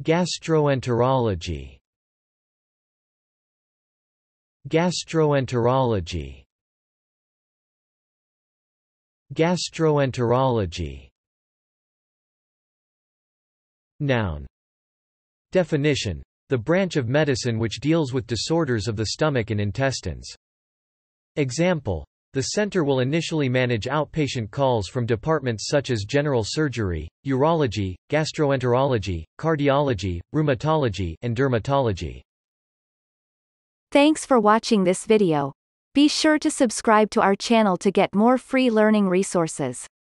gastroenterology, gastroenterology, gastroenterology. Noun. Definition: the branch of medicine which deals with disorders of the stomach and intestines. Example: the center will initially manage outpatient calls from departments such as general surgery, urology, gastroenterology, cardiology, rheumatology, and dermatology. Thanks for watching this video. Be sure to subscribe to our channel to get more free learning resources.